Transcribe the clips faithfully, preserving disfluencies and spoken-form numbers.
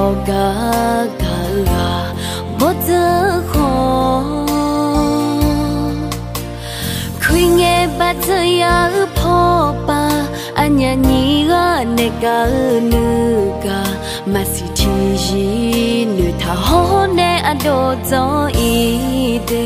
ga ga ga bo giờ khó khi nghe ba giờ ya po ba anya ni ga ne ga nu ga ma si chi ji nu tha ho ne a do zo i de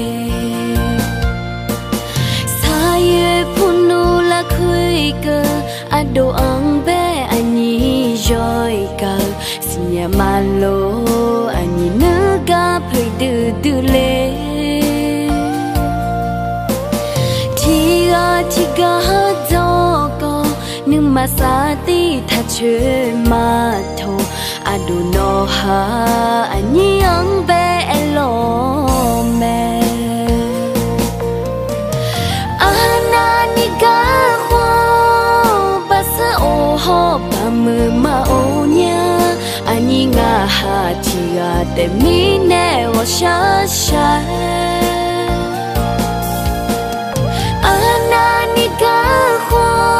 sa ye punu la khui cơ a do ang be ani joy ka sinya malo ani nu ga phai du du le ti ga ti ga do ko nhưng mà xa tí thật chơi mà thôi à đồ nó ha anh nhỉ anh bé lo mẹ anh anh cá hoa ba sa ô ho ba mưa mà ô nha anh nhỉ ngà ha chỉ à để mi nè wa sha sha anh anh cá hoa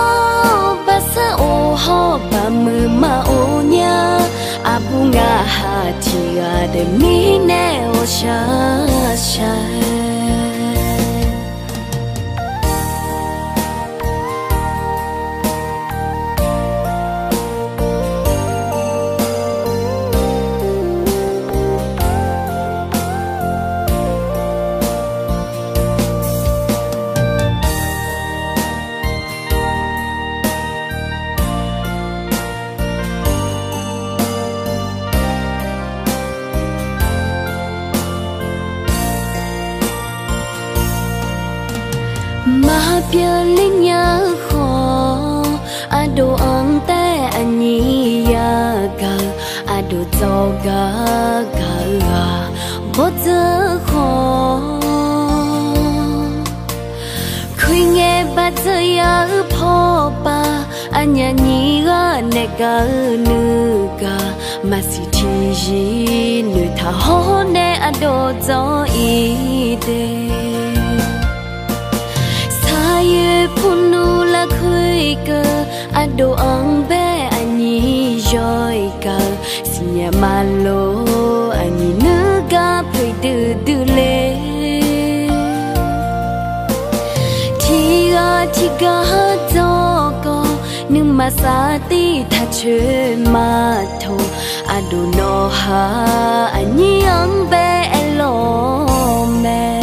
ho ba mưa mà ô nha abu nga ha chi a de mi ne o sha sha mà bia linh nhớ khó à đồ ăn té anh nhỉ ya ga à đồ cho ga ga ga bớt giờ khó khi nghe ba giờ ya po ba anh nhỉ nhỉ ga ne ga nu ga mà si chi ji nu tha ho ne à đồ cho i de ye punu la khui cơ a do ang be ani joy ka sinya malo ani nu ga phai du du le ti ga ti ga do ko nhưng mà xa tí thật chơi mà thôi a do no ha ani ang be lo mẹ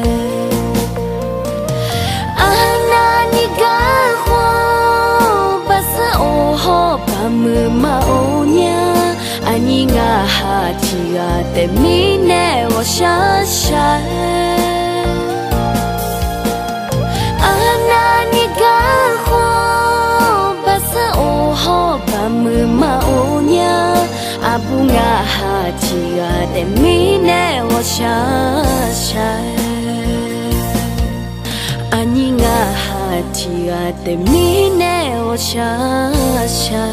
mưa mà ô nha anh ngà ha chỉ à để mi nè wa sha sha anh anh ga hoa ba sa ô ho ba mưa mà ô nha abu ngà ha chỉ à để mi nè wa sha sha anh ngà ha chỉ à để mi nè wa sha sha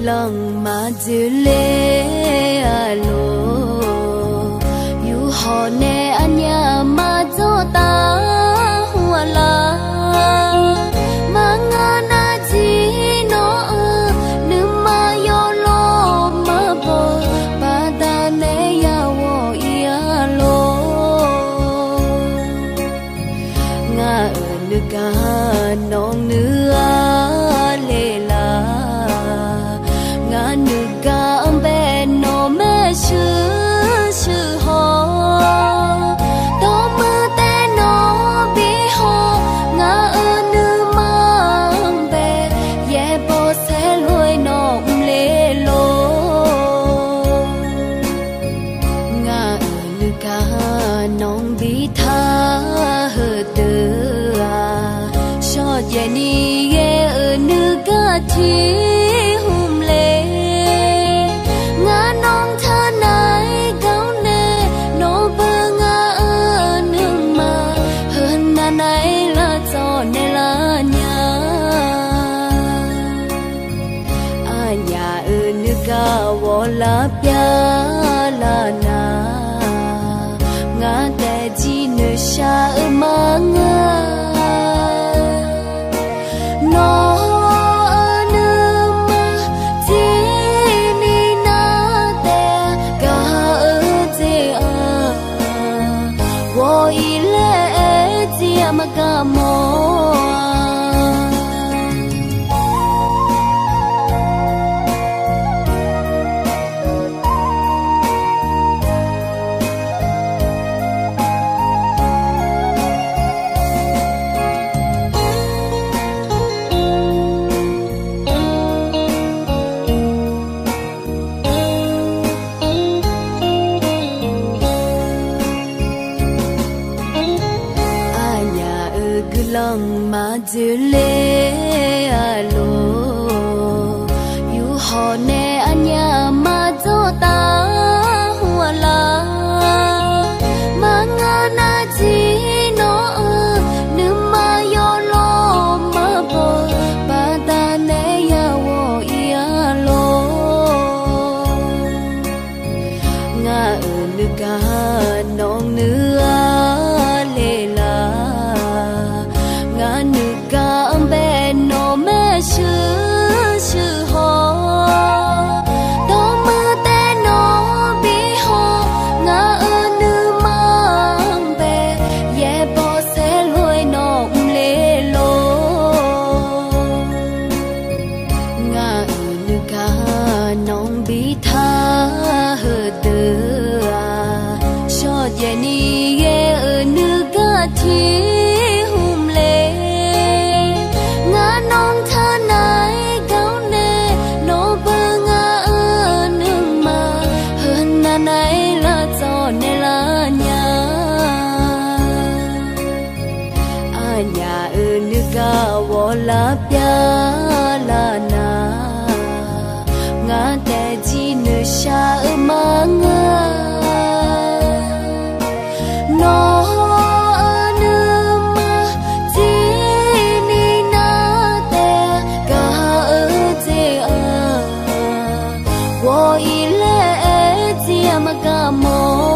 lòng mà dư lê alo yêu họ nè anh nhà mà cho ta hoa la mà ngã na chi nó nữ mà yo lo mà bờ ba ta nè ya wo ia lo ngã nữ ca nong nữ lê la ngã nữ ca bên nó mê sư sư ho đó mơ té nó bi ho ngã nữ mang về ye bo sẽ lôi nó lê lô ngã nữ ca nong bi tha hơ tư cho Jenny ye ở nữ ca thi hum lê ngã nong tha nai gao nè nó bơ ngã ở nước mà hơn na nai là cho nè là nhà à nhà ở nước ca wo la pia la na ngã tè chi nữ sa ở mà ngã nó ở nước mà chỉ ni na te cả ở thế à wo i lệ chỉ mà cả mò lòng mà dư lê alo yêu họ nè anh nhà mà cho ta hoa la mà ngã na chi nó nữ mà yo lo mà bờ ba ta nè ya wo ia lo ngã nữ ca nong nữ lê la ngã nữ ca bên nó mê sư sư ho đó mơ té nó bi ho ngã nữ mang về ye bo sẽ lôi nó lê lô ngã nữ ca nong bi tha hơ tư cho Jenny ye ở nữ ca thi hum lê ngã nong tha nai gao nè nó bơ ngã ở nước mà hơn na nai là cho nè là nhà à nhà ở nước ca wo la pia la na ngã tè chi nữ sa ở mà ngã nó ở nước mà chỉ ni na te cả ở thế à wo i lệ chỉ mà cả mò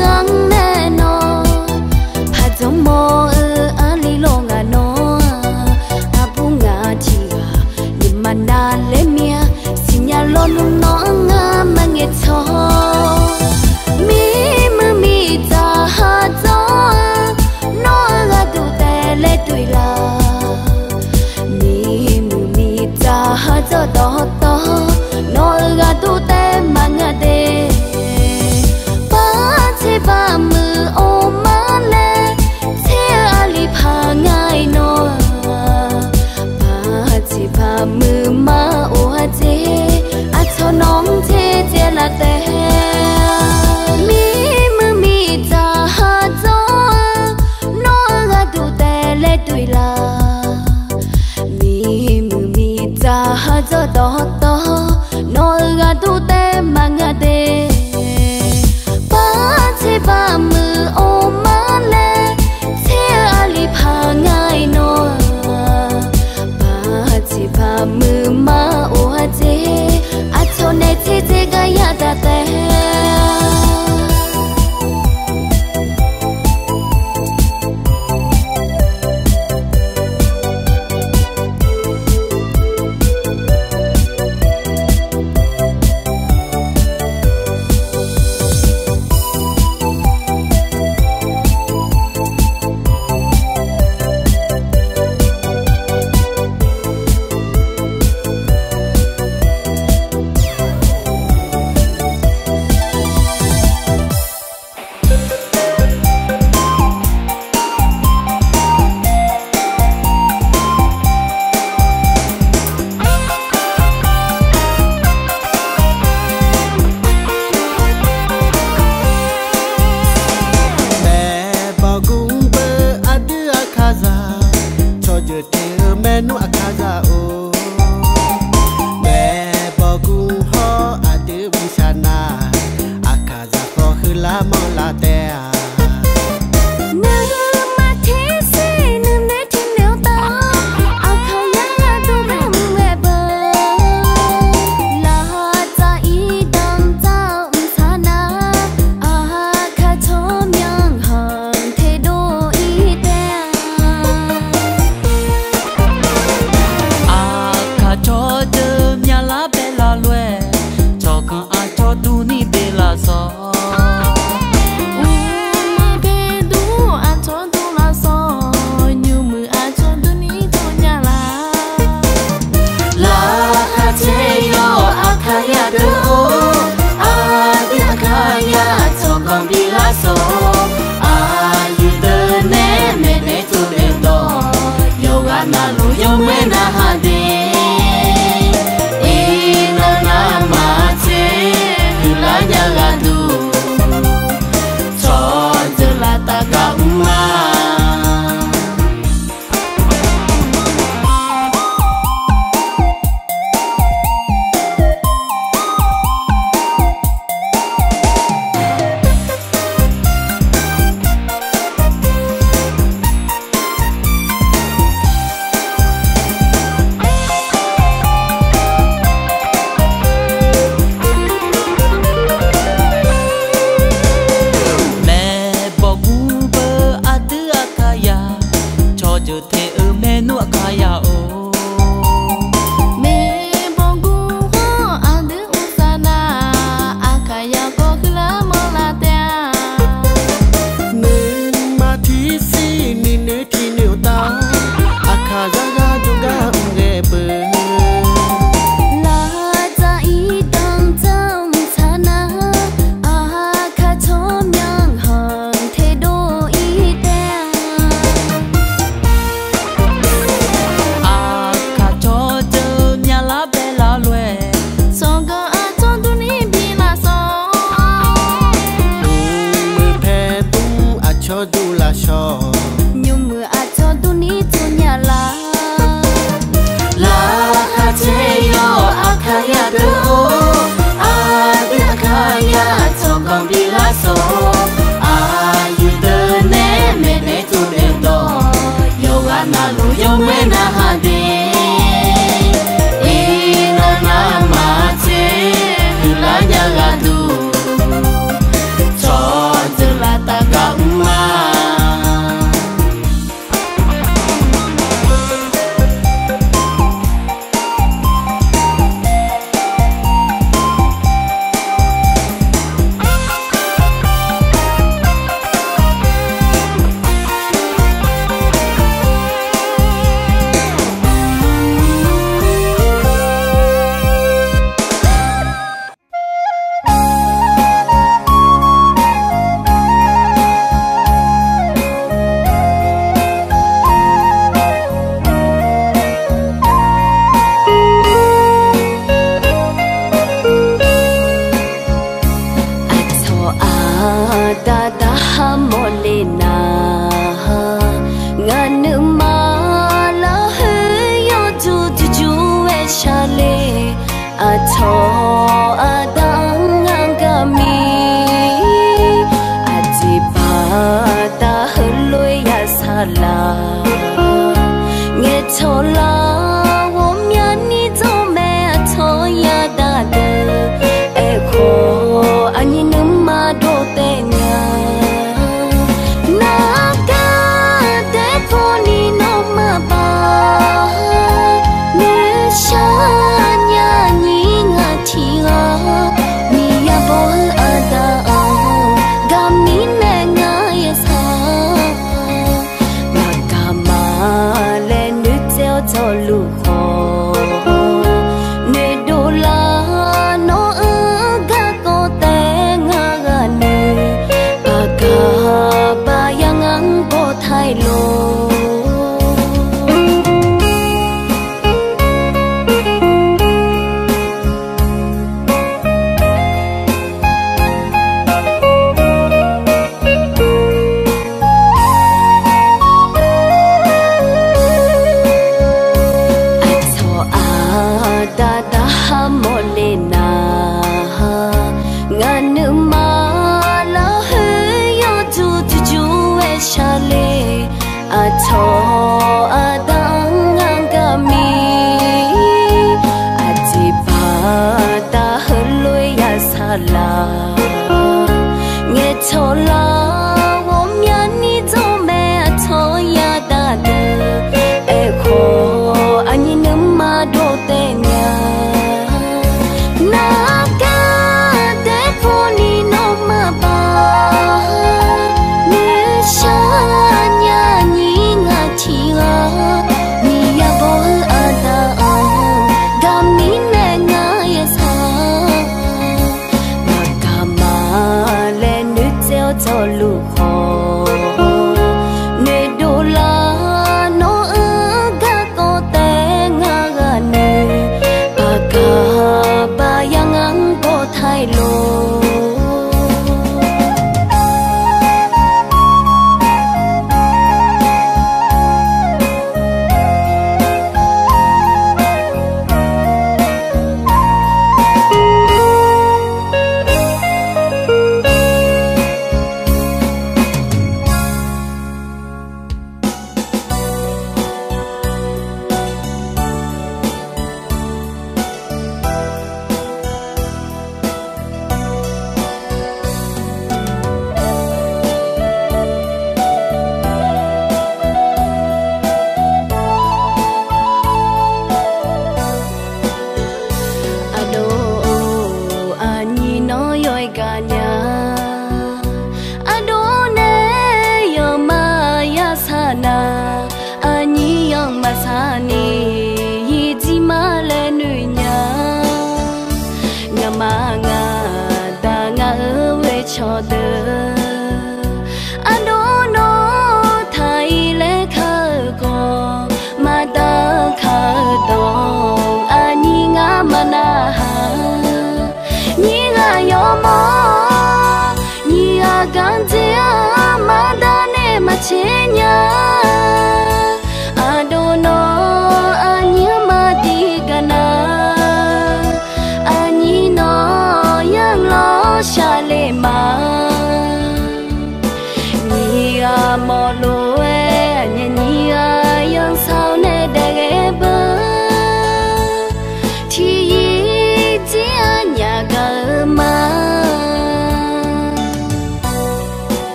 ngang nè nó hạt giống mò ơ ali lo ngà nó abu ngà chia nhưng mà na lệ mía xin nhà lo nung nó ngà mà nghe cho mi mơ mi ta hạt gió nó là tu tè lệ tuổi là mi mơ mi ta hạt gió to to nó là tu tè mà ngà tè ba mưa ô má lê thế ali pha ngay nó ba chỉ ba mưa má ô thế à cho nóng thế thế là thế mi mưa mi ta ha gió nó là đủ tè lê tuổi là mi mưa mi ta ha gió to to nó là đủ tè mà ngà tè ba mưa ô má lê thế ali pha ngay nó ba chỉ ba mưa má ô thế à cho nên thế thế cái ya ta té nữ mà là hơi yo tu tu tu e chale a cho a dang ngang ka mi a ji ba ta hơi ya sa la nghe cho la wo mya ni zo me a cho ya da de e ko ani nữ mà do te nya cho a dang ngang ka mi a ji ba ta hơi ya sa la nghe cho la wo mya ni zo me a cho ya da de e ko ani nữ mà do te nya na ka de pho ni no ma ba ne sha cho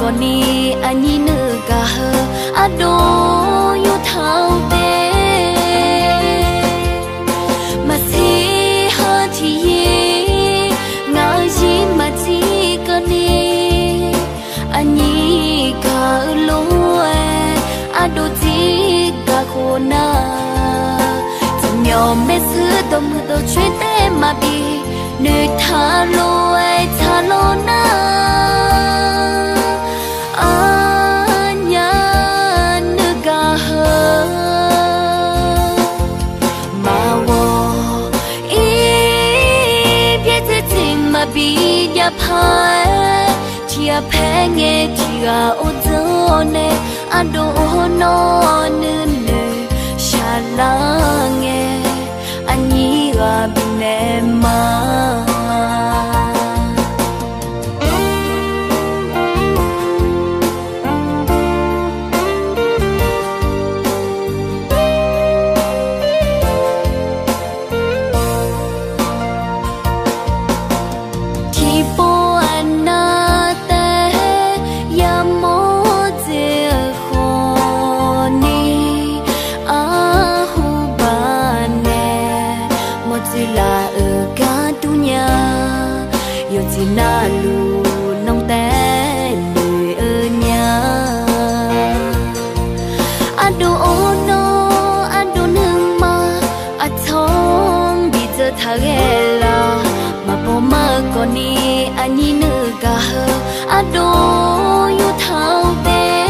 con đi anh nhìn nữa cả hơ à đô yêu thao tê mà si hơ thì ngã gì mà chỉ con đi anh nhìn cả lúa à đô chỉ cả khô na chẳng nhỏ mấy xưa tôm tôm chuyện té mà bị nơi thả lô ai thả lô na anh nhớ nước gà hơ mà wo ý biết thế tình mà bị nhập hai chia phe nghe chia ô dơ nè anh đồ nó nên nè xa la nghe anh nhớ ga bên em mà na lu nông té lười ở nhà anh đồ ono anh đồ nương mà anh thong bị giờ thà ghé là mà bố mơ con đi anh nhìn nữa cả hơ anh đồ yêu thao tê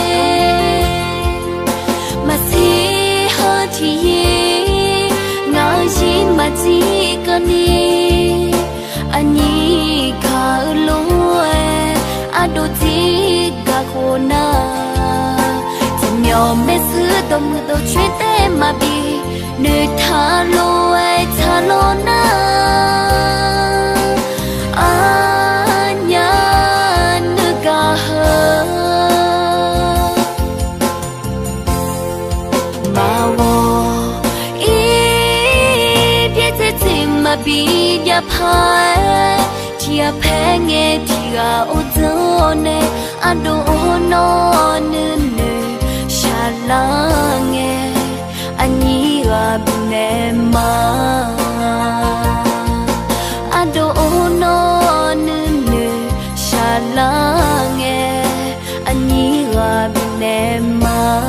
mà si hơ thì ngã gì mà chỉ con đi anh nhớ cả lúa à đôi chỉ cả khô na chẳng nhỏ mấy xưa tôm tôm chuyện té mà bị nơi thả lúa thả lúa na anh nhớ nước cả hơ mà wo ý biết thế tình mà bị nhập hai chia phe nghe chia ô dơ nè anh đồ nó nên nè xa la nghe anh nhớ ga bên em mà anh đồ nó nên nè xa la nghe anh nhớ ga bên em mà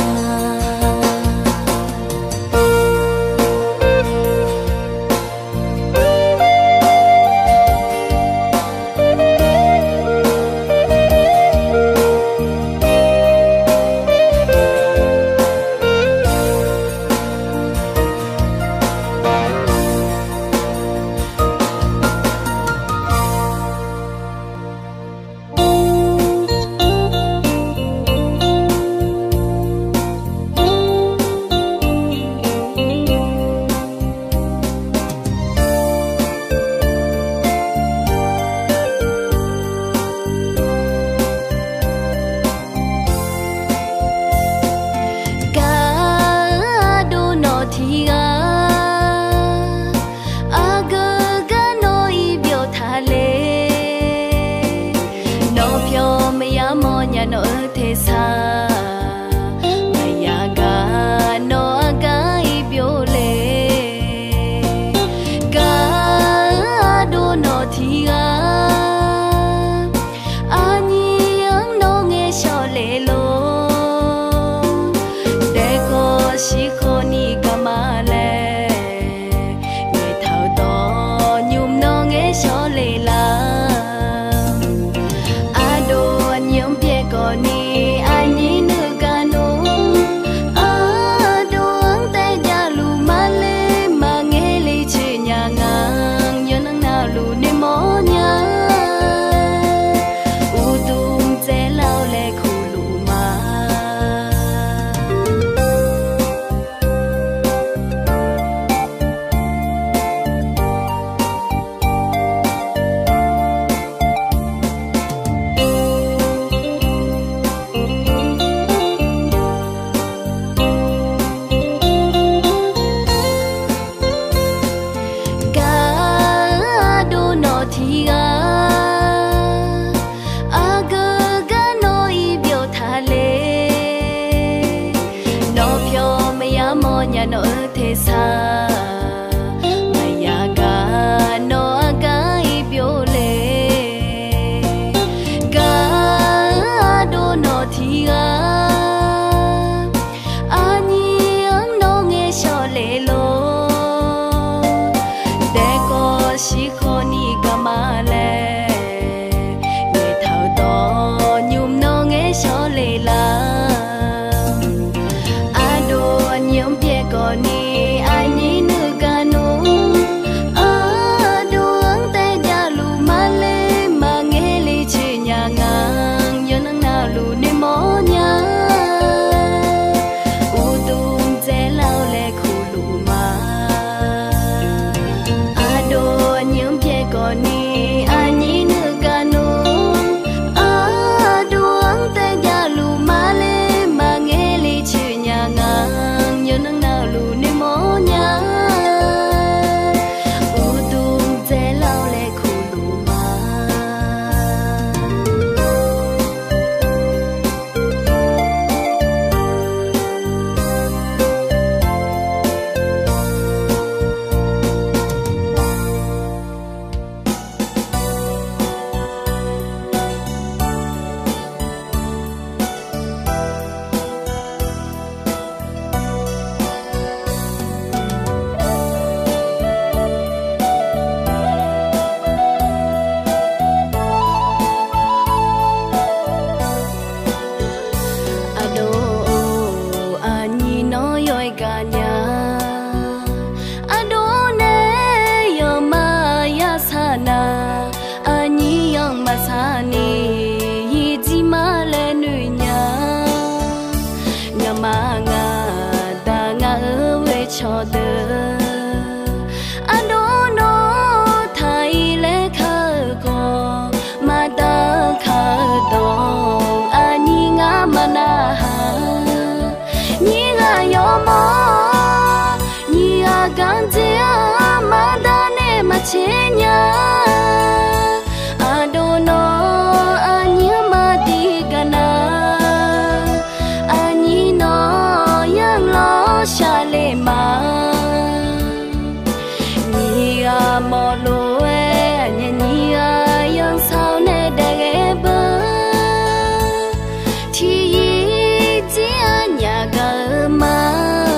nó thế xa maya ga nó gai biểu lệ ga đô nó thì ga anh yang nó nghe cho lệ lô để có chỉ có ni ga mà lệ người thao to nhung nó nghe cho lệ la con đi anh nhà nọ thế xa maya ga no gai biểu lệ ga đô nó thì ga anh ang nó nghe cho lệ lô để có chỉ khó ni ga mà lệ nghe thao to nhung nó nghe cho lệ la ni ani nu kanu ado ang tay dalu male mangeli chinya ngang yon na lu ni mo nya udum je lao le khulu ma ado nyum pye ko ni ani nu kanu ado ang tay dalu male mangeli chinya ngang yon na lu ni mo nya udum je lao le khulu ma cho đỡ anh đó nó thay lẽ khờ co mà ta khờ đong anh nhỉ ngã mà na nhỉ ngã yo mo nhỉ ngã gan chia mà ta nè mà che nhá anh đó nó anh nhỉ mà đi gana anh nhỉ nó yang lo xa lệ mà nhỉ à mò lô e nhỉ à yang sao nè để bơ thì chỉ anh nhà gà mà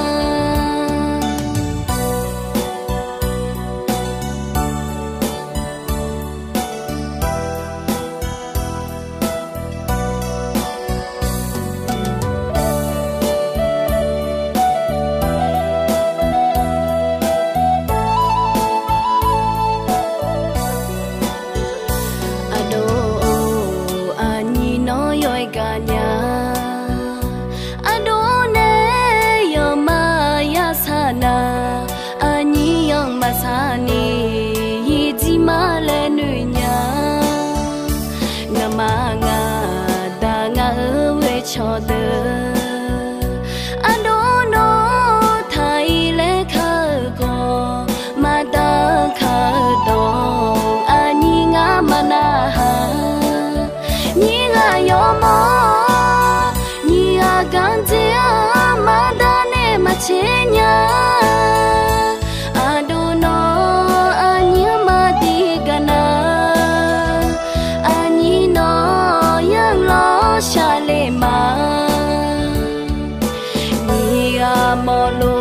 sani ji ma le nu nya nga ma nga da nga we cho de ando no thai le kha ko ma da kha dong ani nga ma na ha ni nga yo mo ni a gan je ma da ne ma che nya xa lệ mà nhỉ à mò lô